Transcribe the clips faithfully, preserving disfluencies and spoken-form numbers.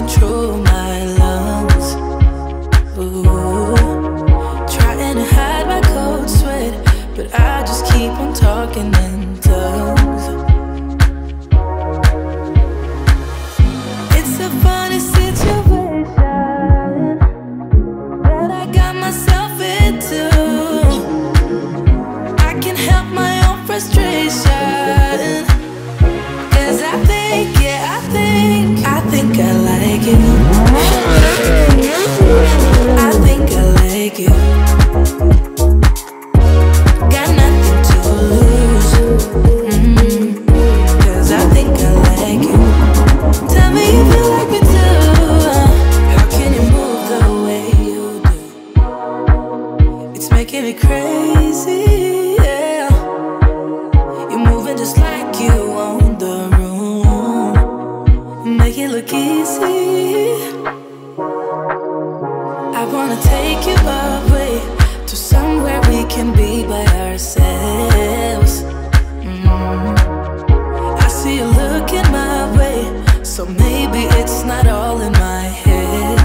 control my lungs. Ooh, trying to hide my cold sweat, but I just keep on talking in tongues. It's a funny situation that I got myself into. I can't help my own frustration, 'cause I think, yeah, I think I think I like you. I think I like you. Got nothing to lose. Mm-hmm. 'Cause I think I like you. Tell me if you like me too. How can you move the way you do? It's making me crazy, yeah. You're moving just like you own the room. Make it look easy. I wanna take you away to somewhere we can be by ourselves. Mm. I see you looking my way, so maybe it's not all in my head.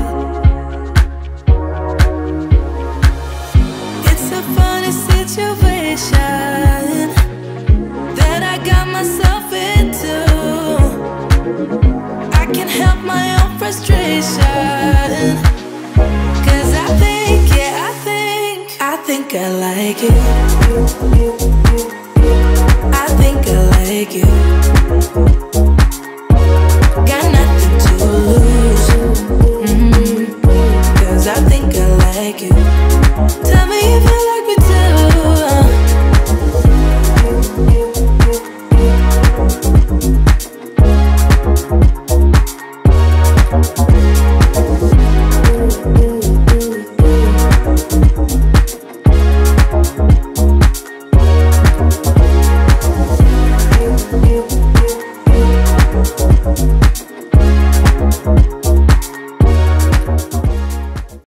It's a funny situation that I got myself into. I can't help my own frustration, 'cause I think, yeah, I think I think I like you. I think I like you. Got nothing to lose. Mm-hmm. 'Cause I think I like you. Tell me if you like me too.